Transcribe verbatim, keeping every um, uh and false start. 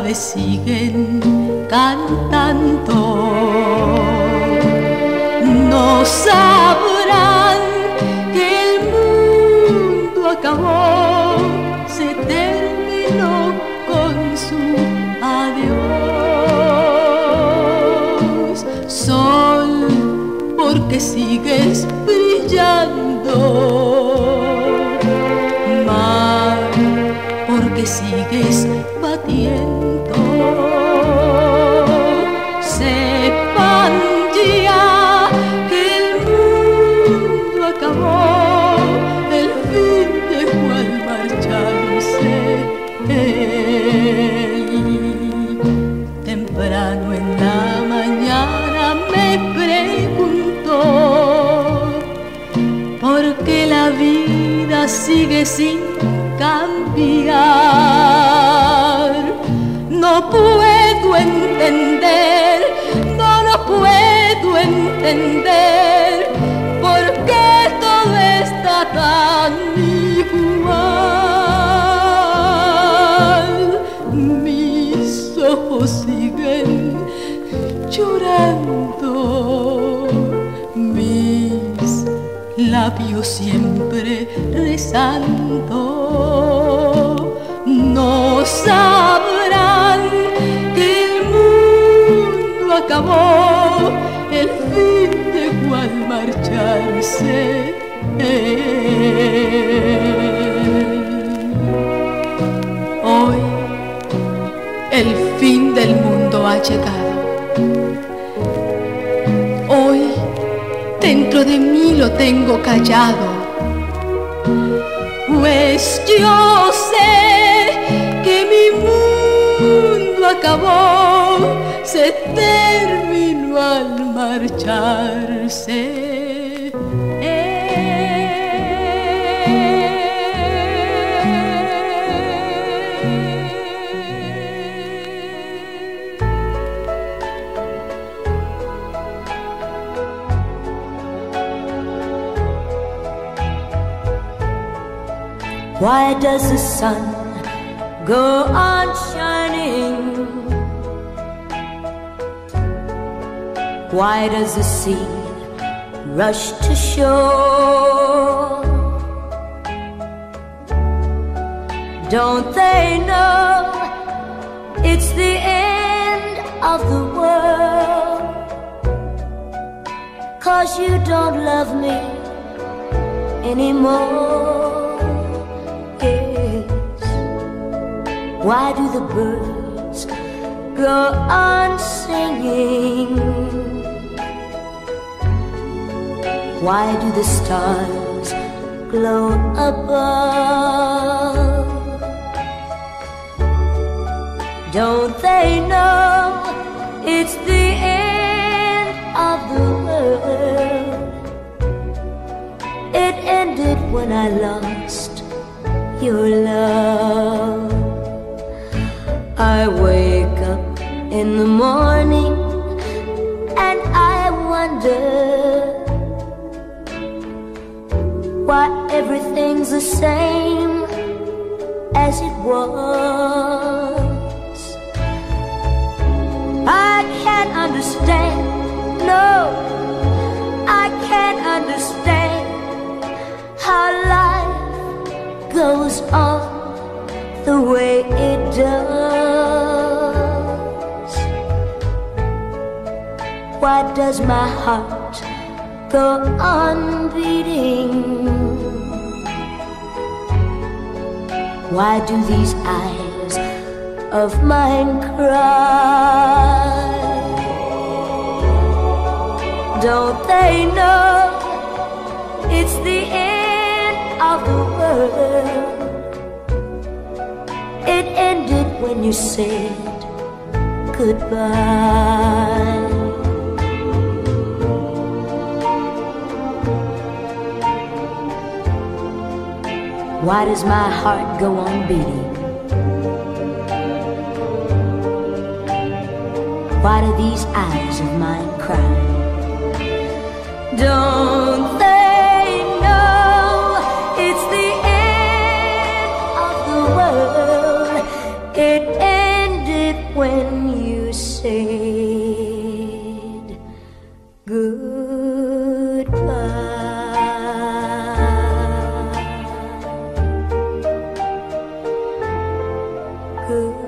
aves siguen cantando. No sabrán que el mundo acabó, se terminó con su adiós. Sol, porque sigues brillando. Mar, porque sigues batiendo. Sepan ya que el mundo acabó, el fin dejó al marcharse él. Temprano en la mañana me preguntó por qué la vida sigue sin cambiar. No puedo entender, no, no puedo entender por qué todo está tan igual. Mis ojos siguen llorando, mis labios siempre rezando. No sabrán que el mundo acabó, el fin dejó al marcharse él. Hoy el fin del mundo ha llegado. Hoy dentro de mí lo tengo callado, pues yo sé que mi mundo acabó, se terminó al marcharse él. Why does the sun go on shining? Why does the sea rush to shore? Don't they know it's the end of the world? 'Cause you don't love me anymore. Why do the birds go on singing? Why do the stars glow above? Don't they know it's the end of the world? It ended when I lost your love. I wake up in the morning and I wonder why everything's the same as it was. I can't understand, no, I can't understand how life goes on the way it does. Why does my heart go on beating? Why do these eyes of mine cry? Don't they know it's the end of the world? It ended when you said goodbye. Why does my heart go on beating? Why do these eyes of mine cry? Don't they know it's the end of the world? It ended goodbye. Good